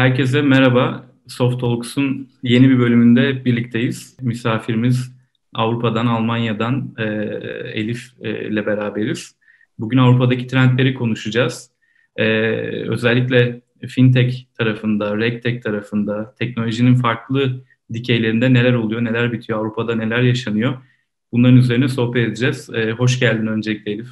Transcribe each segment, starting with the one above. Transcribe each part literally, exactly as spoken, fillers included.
Herkese merhaba. Soft Talks'un yeni bir bölümünde birlikteyiz. Misafirimiz Avrupa'dan, Almanya'dan e, Elif e, ile beraberiz. Bugün Avrupa'daki trendleri konuşacağız. E, özellikle fintech tarafında, regtech tarafında, teknolojinin farklı dikeylerinde neler oluyor, neler bitiyor, Avrupa'da neler yaşanıyor. Bunların üzerine sohbet edeceğiz. E, hoş geldin öncelikle Elif.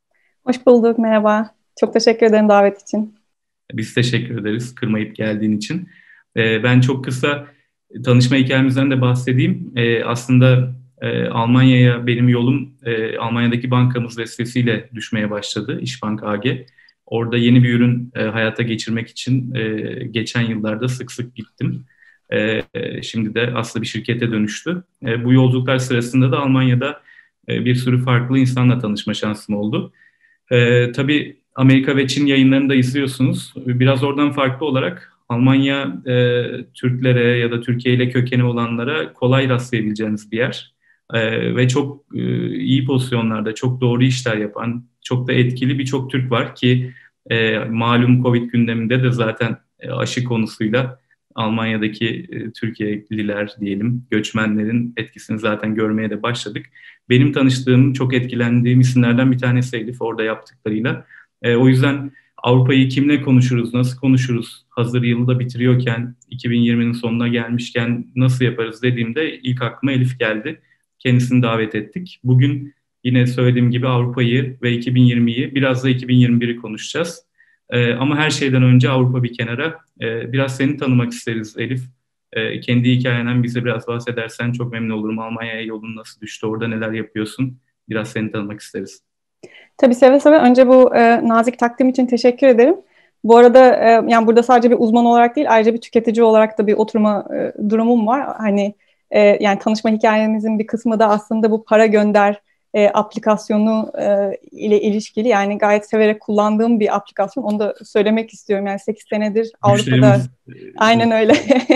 Hoş bulduk, merhaba. Çok teşekkür ederim davet için. Biz teşekkür ederiz kırmayıp geldiğin için. Ee, ben çok kısa tanışma hikayemizden de bahsedeyim. Ee, aslında e, Almanya'ya benim yolum e, Almanya'daki bankamız vesilesiyle düşmeye başladı. İşbank A G. Orada yeni bir ürün e, hayata geçirmek için e, geçen yıllarda sık sık gittim. E, e, şimdi de aslında bir şirkete dönüştü. E, bu yolculuklar sırasında da Almanya'da e, bir sürü farklı insanla tanışma şansım oldu. Ee, tabii Amerika ve Çin yayınlarını da izliyorsunuz. Biraz oradan farklı olarak Almanya e, Türklere ya da Türkiye ile kökeni olanlara kolay rastlayabileceğiniz bir yer. E, ve çok e, iyi pozisyonlarda, çok doğru işler yapan, çok da etkili birçok Türk var ki e, malum Covid gündeminde de zaten e, aşı konusuyla Almanya'daki e, Türkiye'liler diyelim, göçmenlerin etkisini zaten görmeye de başladık. Benim tanıştığım, çok etkilendiğim isimlerden bir tanesi Elif orada yaptıklarıyla. E, o yüzden Avrupa'yı kimle konuşuruz, nasıl konuşuruz, hazır yılı da bitiriyorken, iki bin yirminin sonuna gelmişken nasıl yaparız dediğimde ilk aklıma Elif geldi. Kendisini davet ettik. Bugün yine söylediğim gibi Avrupa'yı ve iki bin yirmiyi, biraz da iki bin yirmi biri konuşacağız. E, ama her şeyden önce Avrupa bir kenara. E, biraz seni tanımak isteriz Elif. E, kendi hikayenden bize biraz bahsedersen çok memnun olurum. Almanya'ya yolun nasıl düştü, orada neler yapıyorsun? Biraz seni tanımak isteriz. Tabii seve seve. Önce bu e, nazik takdim için teşekkür ederim. Bu arada e, yani burada sadece bir uzman olarak değil, ayrıca bir tüketici olarak da bir oturma e, durumum var. Hani e, yani tanışma hikayemizin bir kısmı da aslında bu para gönder e, aplikasyonu e, ile ilişkili. Yani gayet severek kullandığım bir aplikasyon. Onu da söylemek istiyorum. Yani sekiz senedir Avrupa'da. Müşterimiz Aynen öyle.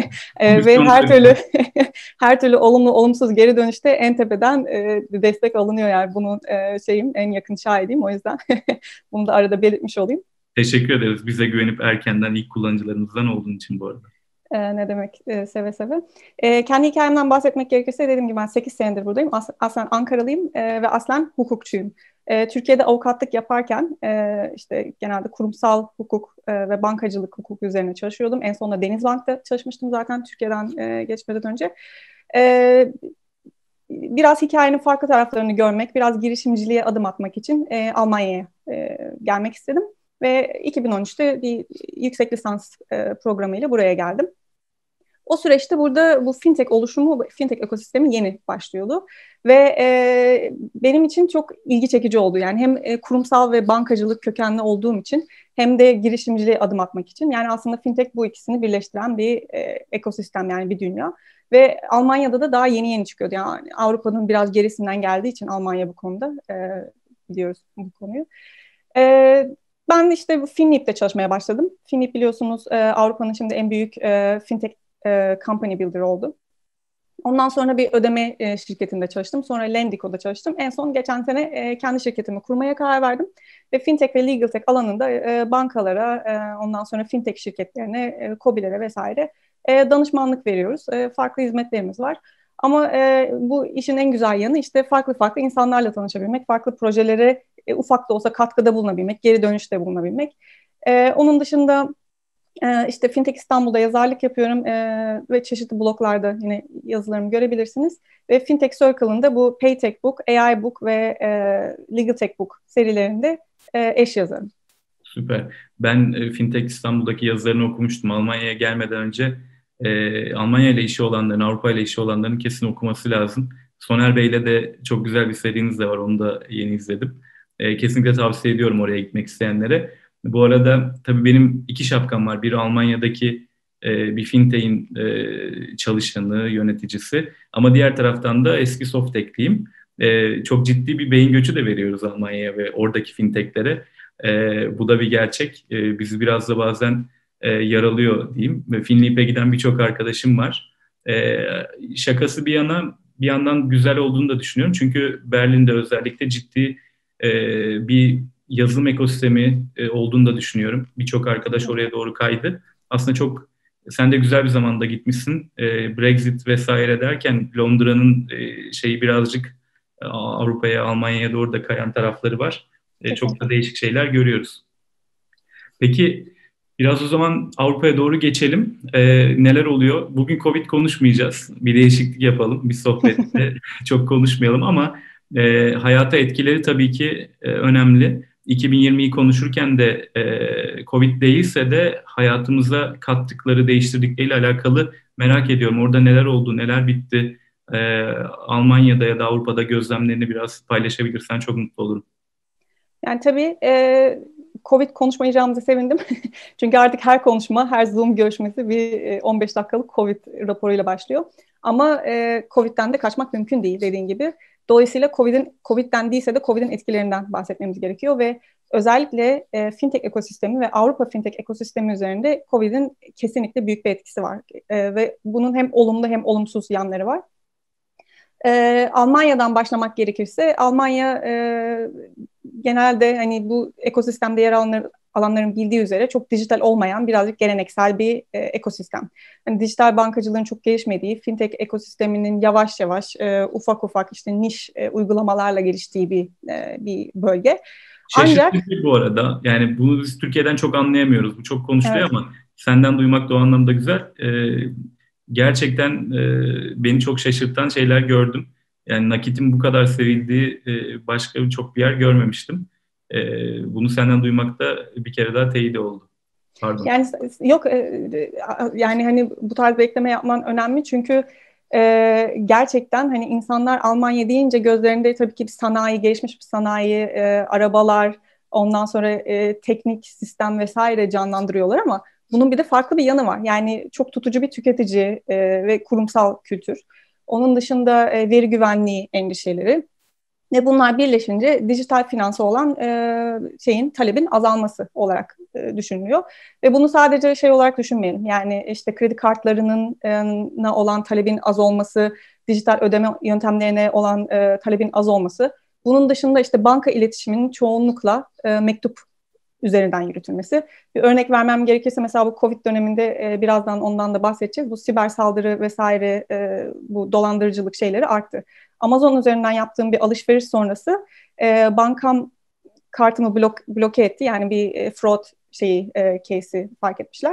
E, ve her komisyon türlü her türlü olumlu olumsuz geri dönüşte en tepeden e, destek alınıyor, yani bunun e, şeyim en yakın şahidiyim, o yüzden bunu da arada belirtmiş olayım. teşekkür ederiz. Bize güvenip erkenden ilk kullanıcılarımızdan olduğun için bu arada. E, ne demek, e, seve seve. E, kendi hikayemden bahsetmek gerekirse dediğim gibi ben sekiz senedir buradayım. As- aslen Ankaralıyım e, ve aslen hukukçuyum. E, Türkiye'de avukatlık yaparken e, işte genelde kurumsal hukuk e, ve bankacılık hukuku üzerine çalışıyordum. En sonunda Denizbank'ta çalışmıştım zaten Türkiye'den e, geçmeden önce. E, Biraz hikayenin farklı taraflarını görmek, biraz girişimciliğe adım atmak için e, Almanya'ya e, gelmek istedim. Ve iki bin on üçte bir yüksek lisans e, programıyla buraya geldim. O süreçte burada bu fintech oluşumu, fintech ekosistemi yeni başlıyordu. Ve e, benim için çok ilgi çekici oldu. Yani hem e, kurumsal ve bankacılık kökenli olduğum için hem de girişimciliğe adım atmak için. Yani aslında fintech bu ikisini birleştiren bir e, ekosistem, yani bir dünya. Ve Almanya'da da daha yeni yeni çıkıyordu. Yani Avrupa'nın biraz gerisinden geldiği için Almanya bu konuda e, biliyoruz bu konuyu. E, Ben işte bu Finleap'te çalışmaya başladım. Finleap biliyorsunuz e, Avrupa'nın şimdi en büyük e, fintech e, company builder oldu. Ondan sonra bir ödeme e, şirketinde çalıştım. Sonra Lendico'da çalıştım. En son geçen sene e, kendi şirketimi kurmaya karar verdim. Ve fintech ve legal tech alanında e, bankalara, e, ondan sonra fintech şirketlerine, e, KOBİ'lere vesaire e, danışmanlık veriyoruz. E, farklı hizmetlerimiz var. Ama e, bu işin en güzel yanı işte farklı farklı insanlarla tanışabilmek, farklı projelere e, ufak da olsa katkıda bulunabilmek, geri dönüşte bulunabilmek. E, onun dışında ee, işte Fintech İstanbul'da yazarlık yapıyorum ee, ve çeşitli bloglarda yine yazılarımı görebilirsiniz. Ve Fintech Circle'ın da bu Paytech Book, A I Book ve e, Legal Tech Book serilerinde e, eş yazarım. Süper. Ben e, Fintech İstanbul'daki yazılarını okumuştum. Almanya'ya gelmeden önce e, Almanya ile işi olanların, Avrupa ile işi olanların kesin okuması lazım. Soner Bey'le de çok güzel bir seriniz de var. Onu da yeni izledim. E, kesinlikle tavsiye ediyorum oraya gitmek isteyenlere. Bu arada tabii benim iki şapkam var. Biri Almanya'daki e, bir fintech'in e, çalışanı, yöneticisi. Ama diğer taraftan da eski Softtech'liyim. E, çok ciddi bir beyin göçü de veriyoruz Almanya'ya ve oradaki fintech'lere. E, bu da bir gerçek. E, bizi biraz da bazen e, yaralıyor diyeyim. Ve Finleap'e giden birçok arkadaşım var. E, şakası bir yana bir yandan güzel olduğunu da düşünüyorum. Çünkü Berlin'de özellikle ciddi e, bir yazılım ekosistemi e, olduğunu da düşünüyorum. Birçok arkadaş oraya doğru kaydı. Aslında çok sen de güzel bir zamanda gitmişsin. E, Brexit vesaire derken Londra'nın e, şeyi birazcık e, Avrupa'ya, Almanya'ya doğru da kayan tarafları var. E, çok da Kesinlikle. değişik şeyler görüyoruz. Peki biraz o zaman Avrupa'ya doğru geçelim. E, neler oluyor? Bugün Covid konuşmayacağız. Bir değişiklik yapalım bir sohbette. Çok konuşmayalım ama e, hayata etkileri tabii ki e, önemli. iki bin yirmiyi konuşurken de e, Covid değilse de hayatımıza kattıkları, değiştirdikleriyle alakalı merak ediyorum. Orada neler oldu, neler bitti? E, Almanya'da ya da Avrupa'da gözlemlerini biraz paylaşabilirsen çok mutlu olurum. Yani tabii e, Covid konuşmayacağımıza sevindim. Çünkü artık her konuşma, her Zoom görüşmesi bir e, on beş dakikalık Covid raporuyla başlıyor. Ama e, Covid'den de kaçmak mümkün değil dediğin gibi. Dolayısıyla Covid'in Covid'den değilse de Covid'in etkilerinden bahsetmemiz gerekiyor ve özellikle e, fintech ekosistemi ve Avrupa fintech ekosistemi üzerinde Covid'in kesinlikle büyük bir etkisi var. E, ve bunun hem olumlu hem olumsuz yanları var. Ee, Almanya'dan başlamak gerekirse, Almanya e, genelde hani bu ekosistemde yer alanlar, alanların bildiği üzere çok dijital olmayan birazcık geleneksel bir e, ekosistem. Hani dijital bankacılığın çok gelişmediği, fintech ekosisteminin yavaş yavaş e, ufak ufak işte niş e, uygulamalarla geliştiği bir e, bir bölge. Ancak Şaşırtıcı bu arada. Yani bunu biz Türkiye'den çok anlayamıyoruz. Bu çok konuşuluyor evet. ama senden duymak da o anlamda güzel. Ee, gerçekten e, beni çok şaşırtan şeyler gördüm. Yani nakitin bu kadar sevildiği e, başka çok bir yer görmemiştim. E, bunu senden duymak da bir kere daha teyit oldu. Pardon. Yani yok e, yani hani bu tarz bir ekleme yapman önemli çünkü e, gerçekten hani insanlar Almanya deyince gözlerinde tabii ki bir sanayi, gelişmiş bir sanayi, e, arabalar, ondan sonra e, teknik sistem vesaire canlandırıyorlar ama bunun bir de farklı bir yanı var. Yani çok tutucu bir tüketici e, ve kurumsal kültür. Onun dışında e, veri güvenliği endişeleri. Ve bunlar birleşince dijital finansa olan e, şeyin talebin azalması olarak e, düşünülüyor. Ve bunu sadece şey olarak düşünmeyelim. Yani işte kredi kartlarının e, olan talebin az olması, dijital ödeme yöntemlerine olan e, talebin az olması. Bunun dışında işte banka iletişiminin çoğunlukla e, mektup üzerinden yürütülmesi. Bir örnek vermem gerekirse mesela bu Covid döneminde e, birazdan ondan da bahsedeceğiz. Bu siber saldırı vesaire e, bu dolandırıcılık şeyleri arttı. Amazon üzerinden yaptığım bir alışveriş sonrası e, bankam kartımı blok, bloke etti. Yani bir e, fraud şeyi e, case'i fark etmişler.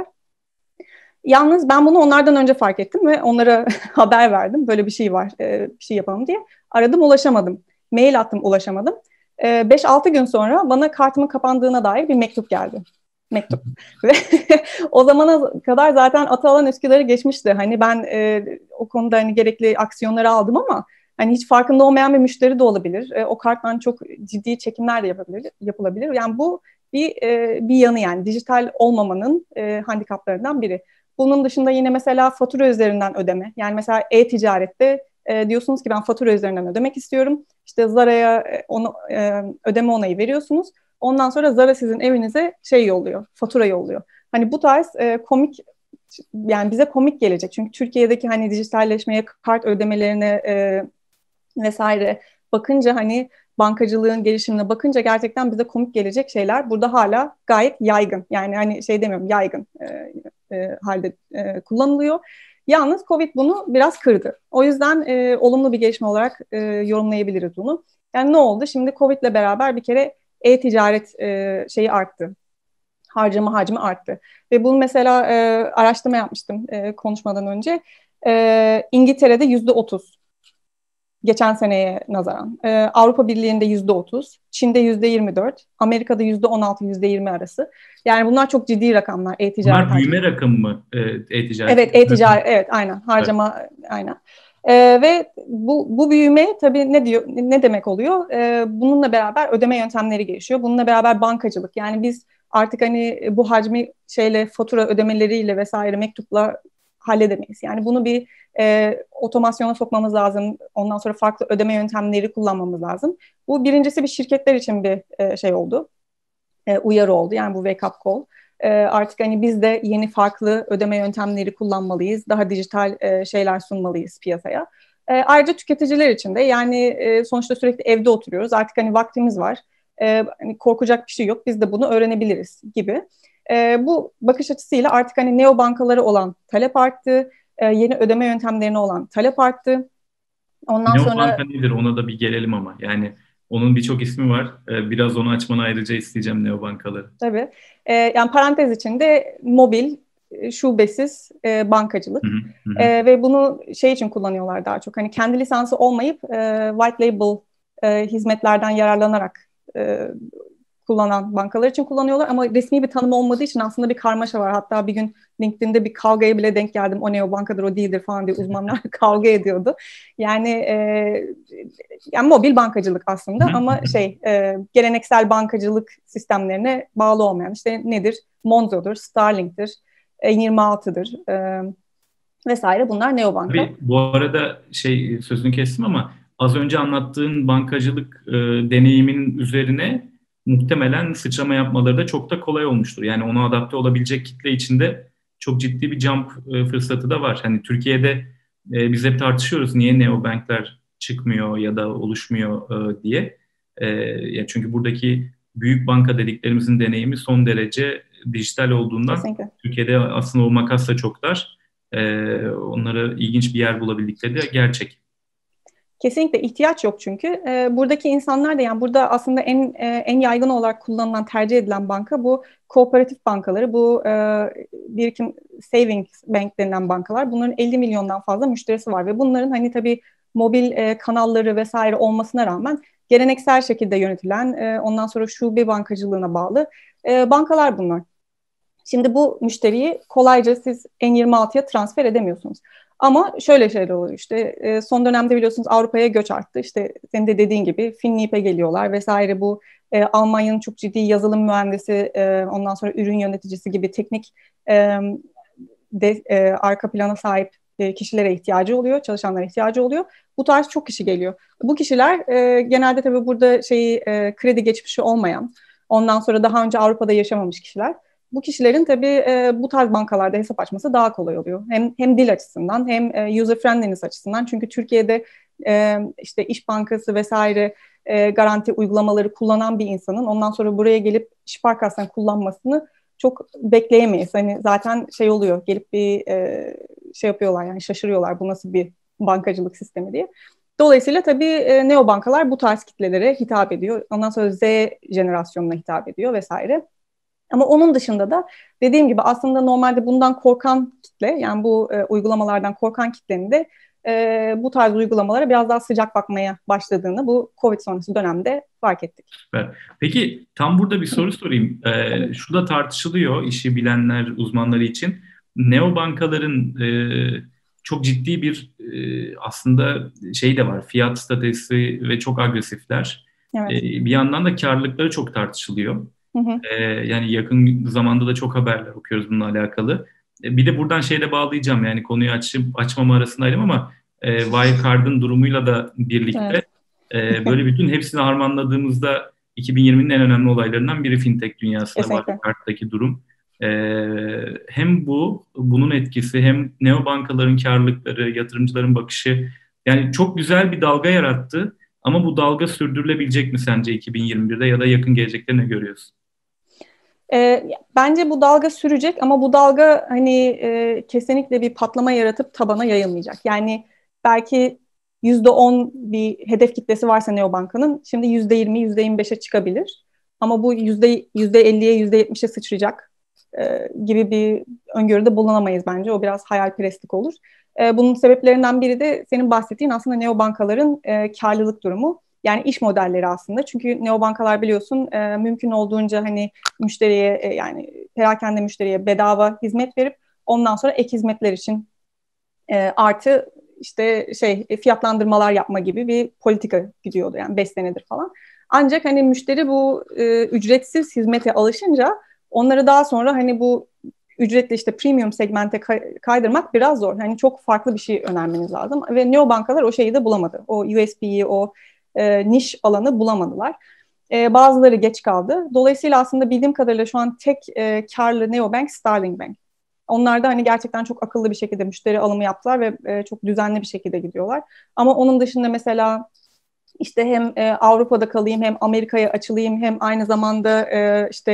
Yalnız ben bunu onlardan önce fark ettim ve onlara haber verdim. Böyle bir şey var, e, bir şey yapalım diye. Aradım, ulaşamadım. Mail attım, ulaşamadım. beş altı gün sonra bana kartımın kapandığına dair bir mektup geldi. Mektup. Ve o zamana kadar zaten Atalan Üsküdar'ı geçmişti. Hani ben e, o konuda hani gerekli aksiyonları aldım ama hani hiç farkında olmayan bir müşteri de olabilir. E, o karttan çok ciddi çekimler de yapabilir, yapılabilir. Yani bu bir e, bir yanı yani dijital olmamanın e, handikaplarından biri. Bunun dışında yine mesela fatura üzerinden ödeme. Yani mesela e-ticarette e, diyorsunuz ki ben fatura üzerinden ödemek istiyorum. İşte Zara'ya e, onu e, ödeme onayı veriyorsunuz. Ondan sonra Zara sizin evinize şey yolluyor, fatura yolluyor. Hani bu tarz e, komik yani bize komik gelecek. Çünkü Türkiye'deki hani dijitalleşmeye, kart ödemelerine e, vesaire bakınca hani bankacılığın gelişimine bakınca gerçekten bize komik gelecek şeyler burada hala gayet yaygın. Yani hani şey demiyorum yaygın e, e, halde e, kullanılıyor. Yalnız Covid bunu biraz kırdı. O yüzden e, olumlu bir gelişme olarak e, yorumlayabiliriz bunu. Yani ne oldu? Şimdi Covid'le beraber bir kere e-ticaret e, şeyi arttı. Harcama hacmi arttı. Ve bunu mesela e, araştırma yapmıştım e, konuşmadan önce. E, İngiltere'de yüzde otuz. Geçen seneye nazaran. Ee, Avrupa Birliği'nde yüzde otuz, Çin'de yüzde yirmi dört, Amerika'da yüzde on altı, yüzde yirmi arası. Yani bunlar çok ciddi rakamlar e-ticaret Bunlar hacmi. büyüme rakamı mı e, e-ticaret? Evet, e-ticaret, evet, aynen. Harcama, evet. Aynen. Ee, ve bu, bu büyüme tabii ne diyor, ne demek oluyor? Ee, bununla beraber ödeme yöntemleri gelişiyor. Bununla beraber bankacılık. Yani biz artık hani bu hacmi şeyle fatura ödemeleriyle vesaire mektupla halledemeyiz. Yani bunu bir e, otomasyona sokmamız lazım. Ondan sonra farklı ödeme yöntemleri kullanmamız lazım. Bu birincisi bir şirketler için bir e, şey oldu. E, uyarı oldu. Yani bu wake up call. E, artık hani biz de yeni farklı ödeme yöntemleri kullanmalıyız. Daha dijital e, şeyler sunmalıyız piyasaya. E, ayrıca tüketiciler için de yani e, sonuçta sürekli evde oturuyoruz. Artık hani vaktimiz var. E, hani korkacak bir şey yok. Biz de bunu öğrenebiliriz gibi. E, bu bakış açısıyla artık hani neobankaları olan talep arttı, e, yeni ödeme yöntemlerine olan talep arttı. Ondan sonra Neobanka nedir? Ona da bir gelelim ama. Yani onun birçok ismi var. Ee, Biraz onu açmanı ayrıca isteyeceğim neobankaları. tabii e, yani parantez içinde mobil, e, şubesiz e, bankacılık. Hı hı, hı hı. E, ve bunu şey için kullanıyorlar daha çok. Hani kendi lisansı olmayıp e, white label e, hizmetlerden yararlanarak e, kullanan bankalar için kullanıyorlar ama resmi bir tanım olmadığı için aslında bir karmaşa var. Hatta bir gün LinkedIn'de bir kavgaya bile denk geldim. O neobankadır, o değildir falan diye uzmanlar kavga ediyordu. Yani e, yani mobil bankacılık Hı aslında hı, ama hı hı. şey e, geleneksel bankacılık sistemlerine bağlı olmayan işte nedir? Monzo'dur, Starlink'tir, N yirmi altıdır e, vesaire, bunlar neobanka. Tabii bu arada şey sözünü kestim ama az önce anlattığın bankacılık e, deneyiminin üzerine muhtemelen sıçrama yapmaları da çok da kolay olmuştur. Yani ona adapte olabilecek kitle içinde çok ciddi bir jump e, fırsatı da var. Hani Türkiye'de e, biz hep tartışıyoruz niye neobankler çıkmıyor ya da oluşmuyor e, diye. E, ya çünkü buradaki büyük banka dediklerimizin deneyimi son derece dijital olduğundan Kesinlikle. Türkiye'de aslında o makas da çok dar. Ee, onlara ilginç bir yer bulabildikleri de gerçek. Kesinlikle ihtiyaç yok çünkü. E, buradaki insanlar da yani burada aslında en e, en yaygın olarak kullanılan, tercih edilen banka bu kooperatif bankaları, bu e, birikim savings bank denilen bankalar. Bunların elli milyondan fazla müşterisi var ve bunların hani tabii mobil e, kanalları vesaire olmasına rağmen geleneksel şekilde yönetilen, e, ondan sonra şube bankacılığına bağlı e, bankalar bunlar. Şimdi bu müşteriyi kolayca siz N yirmi altıya transfer edemiyorsunuz. Ama şöyle şeyler oluyor işte e, son dönemde biliyorsunuz Avrupa'ya göç arttı. İşte senin de dediğin gibi Finniip'e geliyorlar vesaire, bu e, Almanya'nın çok ciddi yazılım mühendisi, e, ondan sonra ürün yöneticisi gibi teknik e, de, e, arka plana sahip e, kişilere ihtiyacı oluyor, çalışanlara ihtiyacı oluyor. Bu tarz çok kişi geliyor. Bu kişiler e, genelde tabii burada şeyi e, kredi geçmişi olmayan, ondan sonra daha önce Avrupa'da yaşamamış kişiler. Bu kişilerin tabii e, bu tarz bankalarda hesap açması daha kolay oluyor. Hem hem dil açısından hem e, user friendliness açısından. Çünkü Türkiye'de e, işte İş Bankası vesaire e, garanti uygulamaları kullanan bir insanın ondan sonra buraya gelip İş Bankası'ndan kullanmasını çok bekleyemeyiz. Hani zaten şey oluyor, gelip bir e, şey yapıyorlar, yani şaşırıyorlar bu nasıl bir bankacılık sistemi diye. Dolayısıyla tabii e, neobankalar bu tarz kitlelere hitap ediyor. Ondan sonra Z jenerasyonuna hitap ediyor vesaire. Ama onun dışında da dediğim gibi aslında normalde bundan korkan kitle, yani bu e, uygulamalardan korkan kitlenin de e, bu tarz uygulamalara biraz daha sıcak bakmaya başladığını bu Covid sonrası dönemde fark ettik. Süper. Peki tam burada bir soru sorayım. Ee, Tabii. şu da tartışılıyor işi bilenler, uzmanları için. Neobankaların e, çok ciddi bir e, aslında şey de var. Fiyat stratejisi ve çok agresifler. E, Evet. bir yandan da karlılıkları çok tartışılıyor. Hı hı. Ee, yani yakın zamanda da çok haberler okuyoruz bununla alakalı. Ee, bir de buradan şeyle bağlayacağım, yani konuyu açıp açmama arasındaydım ama e, Wirecard'ın durumuyla da birlikte Evet. e, böyle bütün hepsini harmanladığımızda iki bin yirminin en önemli olaylarından biri fintech dünyasında Kesinlikle. Wirecard'daki durum. Ee, hem bu, bunun etkisi hem neobankaların karlılıkları, yatırımcıların bakışı, yani çok güzel bir dalga yarattı. Ama bu dalga sürdürülebilecek mi sence iki bin yirmi birde ya da yakın gelecekte ne görüyorsun? E, bence bu dalga sürecek ama bu dalga hani e, kesinlikle bir patlama yaratıp tabana yayılmayacak. Yani belki yüzde on bir hedef kitlesi varsa neobankanın şimdi yüzde yirmi, yüzde yirmi beşe çıkabilir. Ama bu yüzde yüzde elliye, yüzde yetmişe sıçrayacak e, gibi bir öngörüde bulunamayız bence. O biraz hayalperestlik olur. E, bunun sebeplerinden biri de senin bahsettiğin aslında neobankaların e, karlılık durumu. Yani iş modelleri aslında. Çünkü neobankalar biliyorsun e, mümkün olduğunca hani müşteriye e, yani perakende müşteriye bedava hizmet verip ondan sonra ek hizmetler için e, artı işte şey e, fiyatlandırmalar yapma gibi bir politika gidiyordu yani beş senedir falan. Ancak hani müşteri bu e, ücretsiz hizmete alışınca onları daha sonra hani bu ücretli işte premium segmente kaydırmak biraz zor. Hani çok farklı bir şey önermeniz lazım ve neobankalar o şeyi de bulamadı. O U S P'yi, o e, niş alanı bulamadılar. E, bazıları geç kaldı. Dolayısıyla aslında bildiğim kadarıyla şu an tek e, karlı neobank Starling Bank. Onlar da hani gerçekten çok akıllı bir şekilde müşteri alımı yaptılar ve e, çok düzenli bir şekilde gidiyorlar. Ama onun dışında mesela işte hem e, Avrupa'da kalayım hem Amerika'ya açılayım hem aynı zamanda e, işte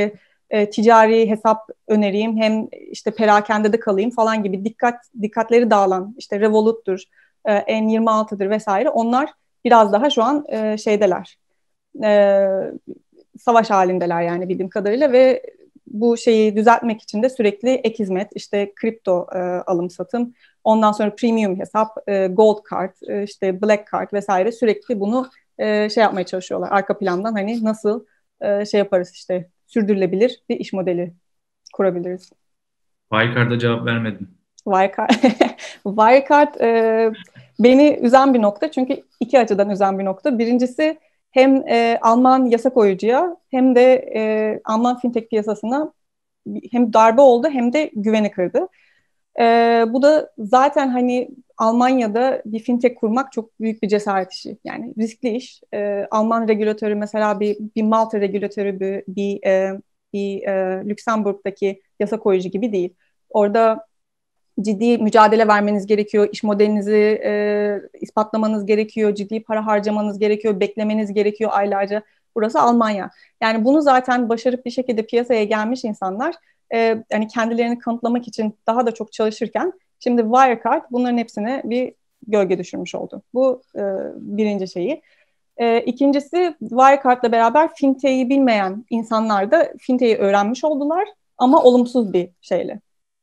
e, ticari hesap önereyim, hem işte perakendede kalayım falan gibi dikkat dikkatleri dağılan, işte Revolut'tur, e, N yirmi altıdır vesaire, onlar biraz daha şu an e, şeydeler. E, Savaş halindeler yani bildiğim kadarıyla ve bu şeyi düzeltmek için de sürekli ek hizmet, işte kripto e, alım satım, ondan sonra premium hesap, e, gold card, e, işte black card vesaire, sürekli bunu e, şey yapmaya çalışıyorlar. Arka plandan hani nasıl e, şey yaparız, işte sürdürülebilir bir iş modeli kurabiliriz. Wirecard'a cevap vermedin. Wirecard, Wirecard e, beni üzen bir nokta, çünkü iki açıdan üzen bir nokta. Birincisi, hem e, Alman yasa koyucuya hem de e, Alman fintech piyasasına hem darbe oldu hem de güveni kırdı. E, Bu da zaten hani Almanya'da bir fintech kurmak çok büyük bir cesaret işi. Yani riskli iş. E, Alman regülatörü mesela bir, bir Malta regülatörü bir, bir, e, bir e, Lüksemburg'daki yasa koyucu gibi değil. Orada ciddi mücadele vermeniz gerekiyor, iş modelinizi e, ispatlamanız gerekiyor, ciddi para harcamanız gerekiyor, beklemeniz gerekiyor aylarca. Burası Almanya. Yani bunu zaten başarıp bir şekilde piyasaya gelmiş insanlar e, hani kendilerini kanıtlamak için daha da çok çalışırken, şimdi Wirecard bunların hepsine bir gölge düşürmüş oldu. Bu e, birinci şeyi. E, ikincisi, Wirecard'la beraber fintech'i bilmeyen insanlar da fintech'i öğrenmiş oldular, ama olumsuz bir şeyle,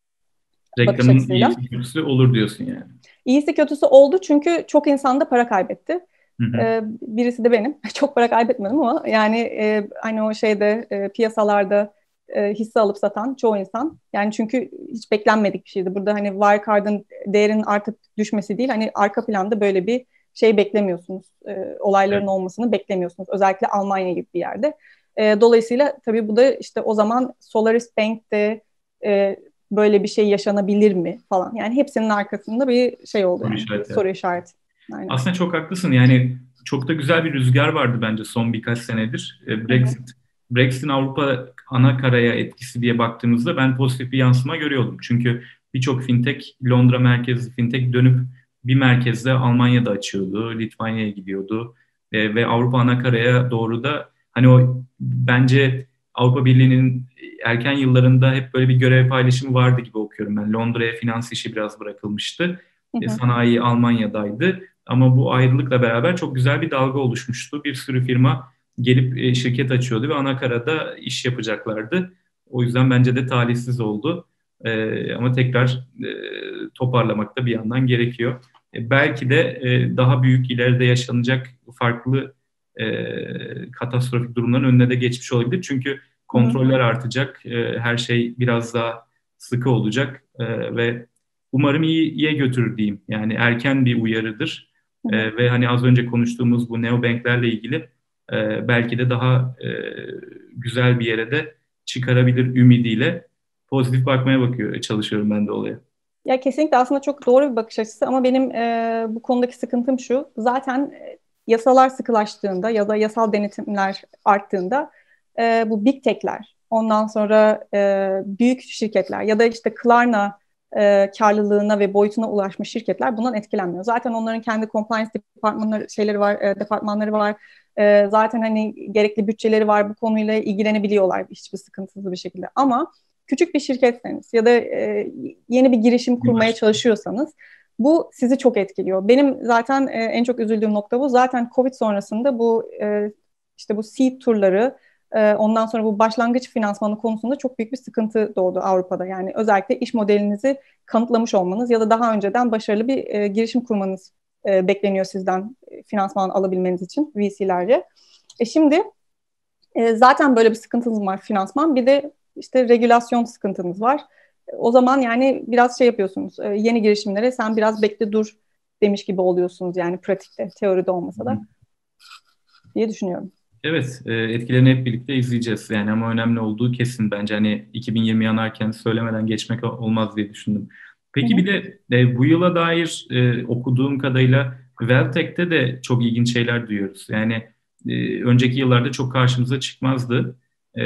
bakış Reklamın açısıyla. iyisi kötüsü olur diyorsun yani. İyisi kötüsü oldu, çünkü çok insan da para kaybetti. Hı hı. Ee, birisi de benim. Çok para kaybetmedim ama yani e, hani o şeyde e, piyasalarda e, hisse alıp satan çoğu insan. Yani çünkü hiç beklenmedik bir şeydi. Burada hani Wirecard'ın değerinin artıp düşmesi değil, hani arka planda böyle bir şey beklemiyorsunuz. E, olayların Evet. olmasını beklemiyorsunuz. Özellikle Almanya gibi bir yerde. E, dolayısıyla tabii bu da işte o zaman Solaris Bank'te e, böyle bir şey yaşanabilir mi falan. Yani hepsinin arkasında bir şey oldu Soru yani. Bir işareti. soru işareti. Aynen. Aslında çok haklısın. Yani çok da güzel bir rüzgar vardı bence son birkaç senedir. E, Hı hı. Brexit, Brexit'in Avrupa ana karaya etkisi diye baktığımızda ben pozitif bir yansıma görüyordum. Çünkü birçok fintech, Londra merkezli fintech dönüp bir merkezde Almanya'da açıyordu, Litvanya'ya gidiyordu. E, ve Avrupa ana karaya doğru da hani o bence Avrupa Birliği'nin erken yıllarında hep böyle bir görev paylaşımı vardı gibi okuyorum ben. Londra'ya finans işi biraz bırakılmıştı. Hı E, hı. sanayi Almanya'daydı. Ama bu ayrılıkla beraber çok güzel bir dalga oluşmuştu. Bir sürü firma gelip e, şirket açıyordu ve anakarada iş yapacaklardı. O yüzden bence de talihsiz oldu. E, ama tekrar e, toparlamak da bir yandan gerekiyor. E, belki de e, daha büyük ileride yaşanacak farklı e, katastrofik durumların önüne de geçmiş olabilir. Çünkü Hı hı. kontroller artacak, e, her şey biraz daha sıkı olacak e, ve umarım iyi, iyiye götürür diyeyim. Yani erken bir uyarıdır. Hı hı. Ee, ve hani az önce konuştuğumuz bu neobanklerle ilgili e, belki de daha e, güzel bir yere de çıkarabilir ümidiyle pozitif bakmaya bakıyor, çalışıyorum ben de olaya. Ya kesinlikle aslında çok doğru bir bakış açısı, ama benim e, bu konudaki sıkıntım şu. Zaten e, yasalar sıkılaştığında ya da yasal denetimler arttığında e, bu big tech'ler, ondan sonra e, büyük şirketler ya da işte Klarna e, karlılığına ve boyutuna ulaşmış şirketler bundan etkilenmiyor. Zaten onların kendi compliance departmanları şeyleri var, e, departmanları var. E, zaten hani gerekli bütçeleri var, bu konuyla ilgilenebiliyorlar hiçbir sıkıntısız bir şekilde. Ama küçük bir şirketseniz ya da e, yeni bir girişim kurmaya çalışıyorsanız bu sizi çok etkiliyor. Benim zaten e, en çok üzüldüğüm nokta bu. Zaten Covid sonrasında bu e, işte bu seed turları, e, ondan sonra bu başlangıç finansmanı konusunda çok büyük bir sıkıntı doğdu Avrupa'da. Yani özellikle iş modelinizi kanıtlamış olmanız ya da daha önceden başarılı bir e, girişim kurmanız e, bekleniyor sizden, e, finansman alabilmeniz için V C'lerce. E şimdi e, zaten böyle bir sıkıntınız var, finansman. Bir de işte regülasyon sıkıntınız var. E, O zaman yani biraz şey yapıyorsunuz. E, yeni girişimlere sen biraz bekle dur demiş gibi oluyorsunuz, yani pratikte, teoride olmasa da diye düşünüyorum. Evet, e, etkilerini hep birlikte izleyeceğiz. Yani ama önemli olduğu kesin bence. Hani iki bin yirmi yanarken söylemeden geçmek olmaz diye düşündüm. Hı Peki hı. bir de e, bu yıla dair e, okuduğum kadarıyla Welltech'te de çok ilginç şeyler duyuyoruz. Yani e, önceki yıllarda çok karşımıza çıkmazdı. E,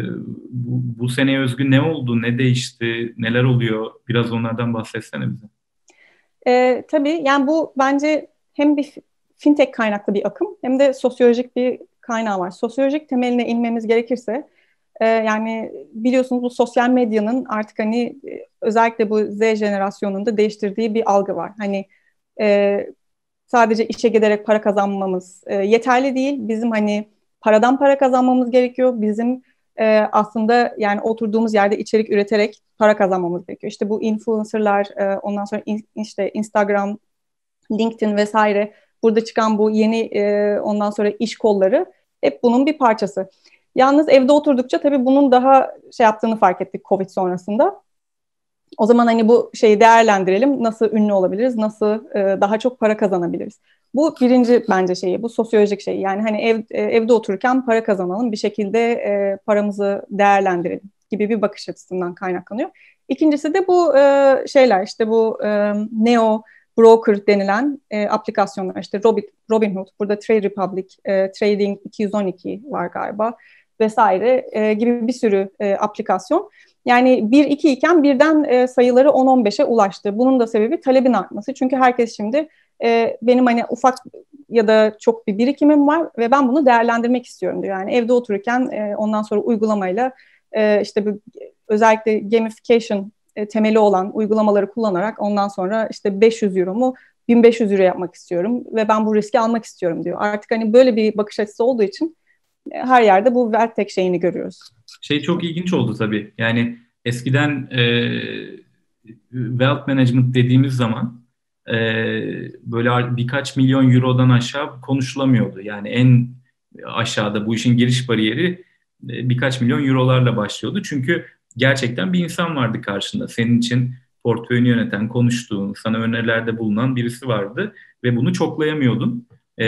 bu, bu seneye özgü ne oldu, ne değişti, neler oluyor? Biraz onlardan bahsetsene bize. E, tabii yani bu bence hem bir fintech kaynaklı bir akım hem de sosyolojik bir kaynağı var. Sosyolojik temeline inmemiz gerekirse E, yani biliyorsunuz bu sosyal medyanın artık hani e, özellikle bu Z jenerasyonunda değiştirdiği bir algı var. Hani e, sadece işe giderek para kazanmamız e, yeterli değil. Bizim hani paradan para kazanmamız gerekiyor. Bizim e, aslında yani oturduğumuz yerde içerik üreterek para kazanmamız gerekiyor. İşte bu influencerlar, e, ondan sonra in, işte Instagram, LinkedIn vesaire burada çıkan bu yeni e, ondan sonra iş kolları hep bunun bir parçası. Yalnız evde oturdukça tabii bunun daha şey yaptığını fark ettik Covid sonrasında. O zaman hani bu şeyi değerlendirelim. Nasıl ünlü olabiliriz? Nasıl e, daha çok para kazanabiliriz? Bu birinci bence şeyi, bu sosyolojik şey. Yani hani ev, e, evde otururken para kazanalım, bir şekilde e, paramızı değerlendirelim gibi bir bakış açısından kaynaklanıyor. İkincisi de bu e, şeyler, işte bu e, Neo Broker denilen e, aplikasyonlar. İşte Robin, Robinhood, burada Trade Republic, e, Trading iki yüz on iki var galiba vesaire e, gibi bir sürü e, aplikasyon. Yani bir iki iken birden e, sayıları on on beşe ulaştı. Bunun da sebebi talebin artması. Çünkü herkes şimdi e, benim hani ufak ya da çok bir birikimim var ve ben bunu değerlendirmek istiyorum diyor. Yani evde otururken e, ondan sonra uygulamayla e, işte bu, özellikle gamification e, temeli olan uygulamaları kullanarak ondan sonra işte beş yüz euro mu bin beş yüz euro yapmak istiyorum ve ben bu riski almak istiyorum diyor. Artık hani böyle bir bakış açısı olduğu için e, her yerde bu Vertex şeyini görüyoruz. Şey çok ilginç oldu tabii. Yani eskiden e, wealth management dediğimiz zaman e, böyle birkaç milyon eurodan aşağı konuşulamıyordu. Yani en aşağıda bu işin giriş bariyeri e, birkaç milyon eurolarla başlıyordu. Çünkü gerçekten bir insan vardı karşında. Senin için portföyünü yöneten, konuştuğun, sana önerilerde bulunan birisi vardı ve bunu çoklayamıyordun.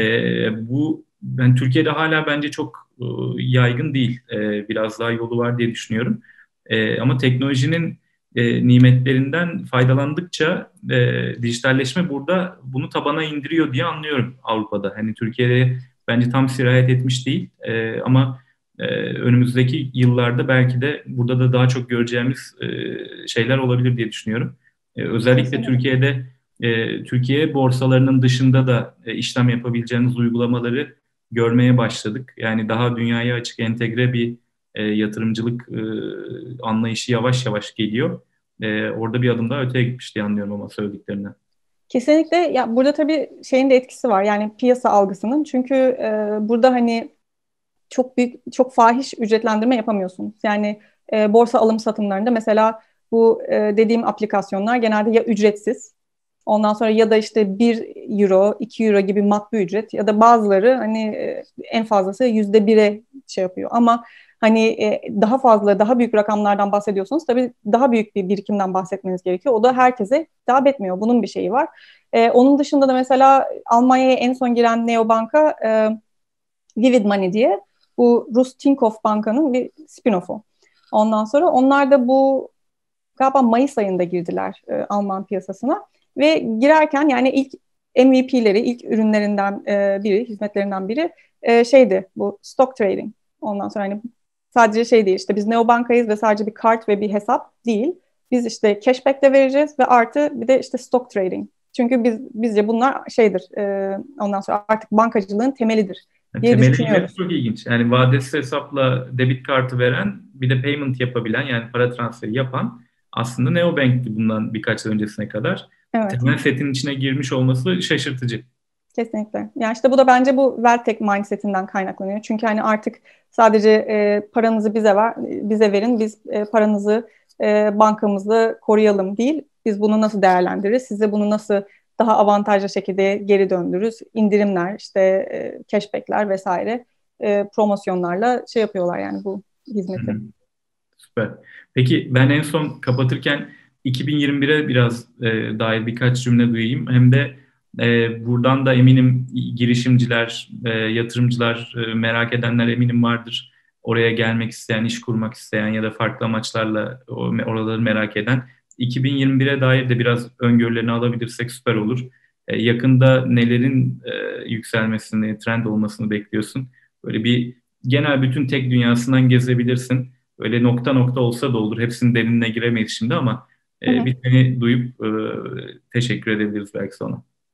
E, bu ben Türkiye'de hala bence çok e, yaygın değil. E, biraz daha yolu var diye düşünüyorum. E, ama teknolojinin e, nimetlerinden faydalandıkça e, dijitalleşme burada bunu tabana indiriyor diye anlıyorum Avrupa'da. Hani Türkiye'de bence tam sirayet etmiş değil. E, ama e, önümüzdeki yıllarda belki de burada da daha çok göreceğimiz e, şeyler olabilir diye düşünüyorum. E, özellikle Kesinlikle. Türkiye'de e, Türkiye borsalarının dışında da e, işlem yapabileceğimiz uygulamaları görmeye başladık. Yani daha dünyaya açık, entegre bir e, yatırımcılık e, anlayışı yavaş yavaş geliyor. E, orada bir adım daha öteye gitmiş diye anlıyorum ama söylediklerinden. Kesinlikle ya burada tabii şeyin de etkisi var yani piyasa algısının çünkü e, burada hani çok büyük çok fahiş ücretlendirme yapamıyorsunuz. Yani e, borsa alım satımlarında mesela bu e, dediğim aplikasyonlar genelde ya ücretsiz ondan sonra ya da işte bir euro iki euro gibi matbu ücret ya da bazıları hani e, en fazlası yüzde bire şey yapıyor ama hani e, daha fazla daha büyük rakamlardan bahsediyorsanız tabii daha büyük bir birikimden bahsetmeniz gerekiyor. O da herkese hitap etmiyor. Bunun bir şeyi var. E, onun dışında da mesela Almanya'ya en son giren Neobanka e, Vivid Money diye bu Rus Tinkoff Banka'nın bir spin-off'u. Ondan sonra onlar da bu galiba Mayıs ayında girdiler e, Alman piyasasına ve girerken yani ilk M V P'leri, ilk ürünlerinden e, biri, hizmetlerinden biri e, şeydi bu stock trading. Ondan sonra hani sadece şey değil işte biz neobankayız ve sadece bir kart ve bir hesap değil. Biz işte cashback de vereceğiz ve artı bir de işte stock trading. Çünkü biz bizce bunlar şeydir. E, ondan sonra artık bankacılığın temelidir Yani diye temeliyle düşünüyoruz. çok ilginç. Yani vadesiz hesapla debit kartı veren, bir de payment yapabilen yani para transferi yapan aslında Neobank'ti bundan birkaç yıl öncesine kadar. Evet. Temel setin içine girmiş olması şaşırtıcı. Kesinlikle. Yani işte bu da bence bu Weltec mindsetinden kaynaklanıyor. Çünkü hani artık sadece e, paranızı bize ver, bize verin, biz e, paranızı e, bankamızda koruyalım değil. Biz bunu nasıl değerlendiririz? Size bunu nasıl daha avantajlı şekilde geri döndürürüz? İndirimler, işte e, cashbackler vesaire e, promosyonlarla şey yapıyorlar yani bu Hı hizmeti. hı. Süper. Peki ben en son kapatırken iki bin yirmi bire biraz e, dair birkaç cümle duyayım. Hem de e, buradan da eminim girişimciler, e, yatırımcılar, e, merak edenler eminim vardır. Oraya gelmek isteyen, iş kurmak isteyen ya da farklı amaçlarla o- oraları merak eden. iki bin yirmi bire dair de biraz öngörülerini alabilirsek süper olur. E, yakında nelerin e, yükselmesini, trend olmasını bekliyorsun? Böyle bir genel bütün tech dünyasından gezebilirsin. Öyle nokta nokta olsa da olur. Hepsinin derinine giremeyiz şimdi ama Hı e, hı. bir seni duyup e, teşekkür edebiliriz belki sonra.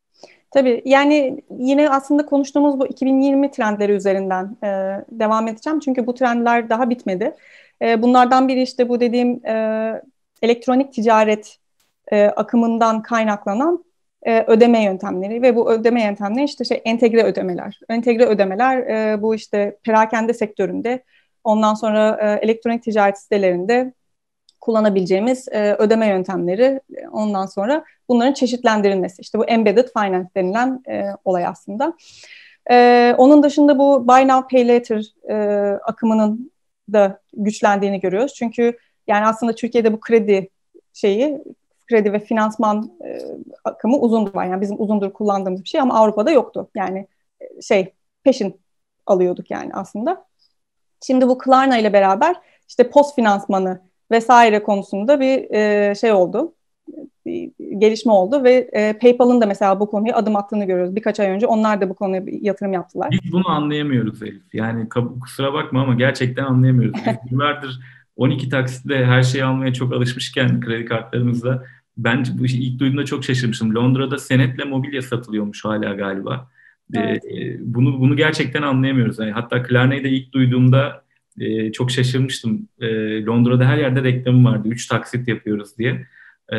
Tabii yani yine aslında konuştuğumuz bu iki bin yirmi trendleri üzerinden e, devam edeceğim. Çünkü bu trendler daha bitmedi. E, bunlardan biri işte bu dediğim e, elektronik ticaret e, akımından kaynaklanan e, ödeme yöntemleri ve bu ödeme yöntemleri işte şey entegre ödemeler. Entegre ödemeler e, bu işte perakende sektöründe, ondan sonra e, elektronik ticaret sitelerinde kullanabileceğimiz e, ödeme yöntemleri, ondan sonra bunların çeşitlendirilmesi. İşte bu embedded finance denilen e, olay aslında. E, onun dışında bu buy now pay later e, akımının da güçlendiğini görüyoruz. Çünkü yani aslında Türkiye'de bu kredi şeyi, kredi ve finansman e, akımı uzundur var. Yani bizim uzundur kullandığımız bir şey ama Avrupa'da yoktu. Yani e, şey peşin alıyorduk yani aslında. Şimdi bu Klarna ile beraber işte post finansmanı vesaire konusunda bir e, şey oldu, bir gelişme oldu ve e, PayPal'ın da mesela bu konuya adım attığını görüyoruz. Birkaç ay önce onlar da bu konuya bir yatırım yaptılar. Biz bunu anlayamıyoruz Elif. Yani kusura bakma ama gerçekten anlayamıyoruz. Biz yıllardır on iki taksitle her şeyi almaya çok alışmışken kredi kartlarımızda, ben bu işi ilk duyduğumda çok şaşırmıştım. Londra'da senetle mobilya satılıyormuş hala galiba. Evet. Ee, bunu bunu gerçekten anlayamıyoruz. Yani hatta Klarna'yı da ilk duyduğumda e, çok şaşırmıştım. E, Londra'da her yerde reklamı vardı. Üç taksit yapıyoruz diye. E,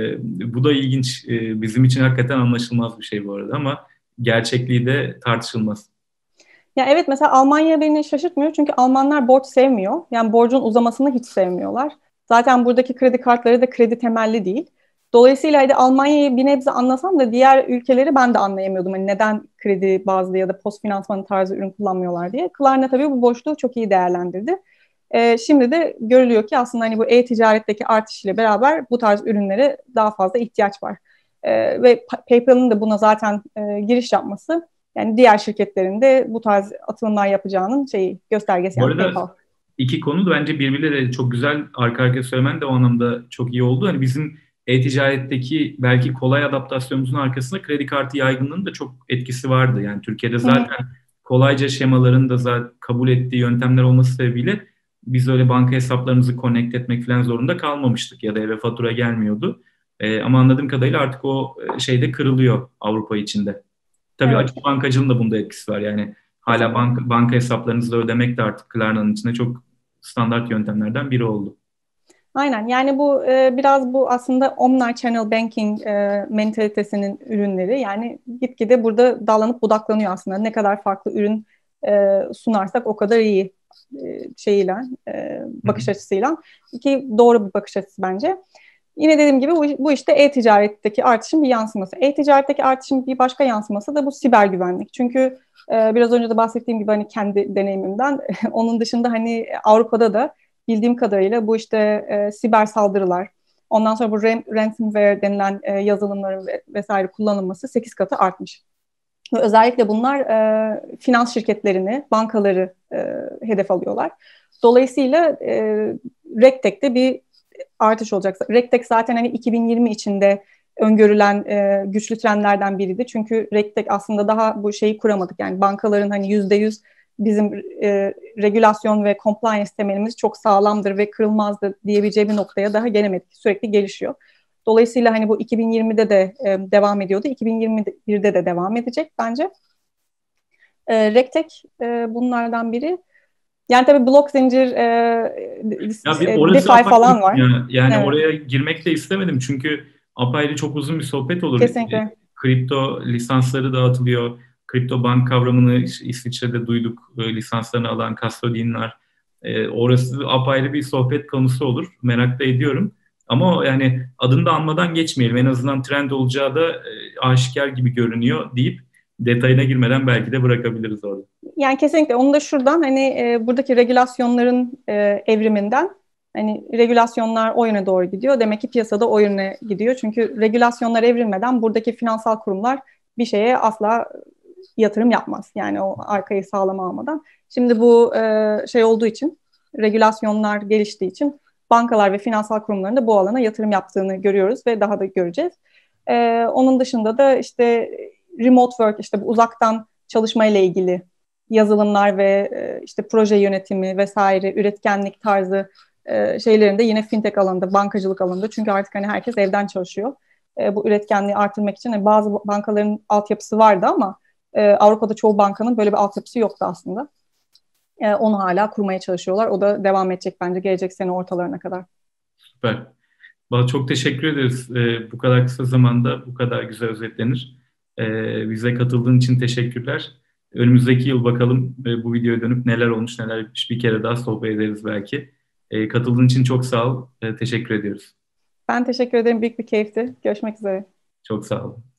bu da ilginç. E, bizim için hakikaten anlaşılmaz bir şey bu arada ama gerçekliği de tartışılmaz. Ya evet, mesela Almanya beni şaşırtmıyor çünkü Almanlar borç sevmiyor. Yani borcun uzamasını hiç sevmiyorlar. Zaten buradaki kredi kartları da kredi temelli değil. Dolayısıyla hadi Almanya'yı bir nebze anlasam da diğer ülkeleri ben de anlayamıyordum. Hani neden kredi bazlı ya da post finansman tarzı ürün kullanmıyorlar diye. Klarna tabii bu boşluğu çok iyi değerlendirdi. Ee, şimdi de görülüyor ki aslında hani bu e-ticaretteki artış ile beraber bu tarz ürünlere daha fazla ihtiyaç var. Ee, ve PayPal'ın da buna zaten e, giriş yapması, yani diğer şirketlerin de bu tarz atılımlar yapacağının şeyi göstergesi Bu yani arada PayPal. iki konu da bence birbirleriyle çok güzel, arka arkaya söylemen de o anlamda çok iyi oldu. Hani bizim e-ticaretteki belki kolay adaptasyonumuzun arkasında kredi kartı yaygınlığının da çok etkisi vardı. Yani Türkiye'de Hı hı. zaten kolayca şemaların da zaten kabul ettiği yöntemler olması sebebiyle biz öyle banka hesaplarımızı connect etmek falan zorunda kalmamıştık ya da eve fatura gelmiyordu. Ee, ama anladığım kadarıyla artık o e, şey de kırılıyor Avrupa içinde. Tabii Evet, açık bankacılığın da bunda etkisi var. Yani hala kesinlikle. banka, banka hesaplarınızla ödemek de artık Klarna'nın içinde çok standart yöntemlerden biri oldu. Aynen, yani bu e, biraz bu aslında omni-channel banking e, mentalitesinin ürünleri. Yani gitgide burada dallanıp budaklanıyor aslında. Ne kadar farklı ürün e, sunarsak o kadar iyi e, şeyiyle, e, Hı hı. bakış açısıyla. Ki doğru bir bakış açısı bence. Yine dediğim gibi bu, bu işte e-ticaretteki artışın bir yansıması. E-ticaretteki artışın bir başka yansıması da bu siber güvenlik. Çünkü e, biraz önce de bahsettiğim gibi hani kendi deneyimimden onun dışında hani Avrupa'da da bildiğim kadarıyla bu işte e, siber saldırılar, ondan sonra bu ransomware denilen e, yazılımların ve, vesaire kullanılması sekiz katı artmış. Ve özellikle bunlar e, finans şirketlerini, bankaları e, hedef alıyorlar. Dolayısıyla e, RegTech'te bir artış olacak. RegTech zaten hani iki bin yirmi içinde öngörülen e, güçlü trendlerden biriydi. Çünkü RegTech aslında daha bu şeyi kuramadık. Yani bankaların hani yüzde yüz bizim e, regülasyon ve compliance temelimiz çok sağlamdır ve kırılmazdır diyebileceği bir noktaya daha gelemedik. Sürekli gelişiyor. Dolayısıyla hani bu iki bin yirmide de e, devam ediyordu. iki bin yirmi birde de devam edecek bence. E, RegTech e, bunlardan biri. Yani tabii blok zincir, e, Ya bir e, orası DeFi apayrı falan var. ya. Yani Evet, oraya girmek de istemedim çünkü apayrı çok uzun bir sohbet olur. E, kesinlikle. Kripto lisansları dağıtılıyor. Kripto bank kavramını İs- İsviçre'de duyduk. E, lisanslarını alan kastodinler. E, orası apayrı bir sohbet konusu olur. Merak da ediyorum. Ama o yani adını da anmadan geçmeyelim. En azından trend olacağı da e, aşikar gibi görünüyor deyip detayına girmeden belki de bırakabiliriz orada. Yani kesinlikle onu da şuradan hani e, buradaki regülasyonların e, evriminden, hani regülasyonlar o yöne doğru gidiyor. Demek ki piyasada o yöne gidiyor. Çünkü regülasyonlar evrilmeden buradaki finansal kurumlar bir şeye asla yatırım yapmaz. Yani o arkayı sağlama almadan. Şimdi bu e, şey olduğu için, regülasyonlar geliştiği için bankalar ve finansal kurumların da bu alana yatırım yaptığını görüyoruz ve daha da göreceğiz. E, onun dışında da işte remote work, işte bu uzaktan çalışma ile ilgili yazılımlar ve e, işte proje yönetimi vesaire, üretkenlik tarzı e, şeylerinde yine fintech alanında, bankacılık alanında, çünkü artık hani herkes evden çalışıyor. e, bu üretkenliği artırmak için. Yani bazı bankaların altyapısı vardı ama e, Avrupa'da çoğu bankanın böyle bir altyapısı yoktu aslında. E, onu hala kurmaya çalışıyorlar. O da devam edecek bence gelecek sene ortalarına kadar. Süper. Vallahi çok teşekkür ederiz. Ee, bu kadar kısa zamanda bu kadar güzel özetlenir. Ee, bize katıldığın için teşekkürler. Önümüzdeki yıl bakalım e, bu videoya dönüp neler olmuş neler bitmiş bir kere daha sohbet ederiz belki. Ee, katıldığın için çok sağ ol. Ee, teşekkür ediyoruz. Ben teşekkür ederim. Büyük bir keyifti. Görüşmek üzere. Çok sağ ol.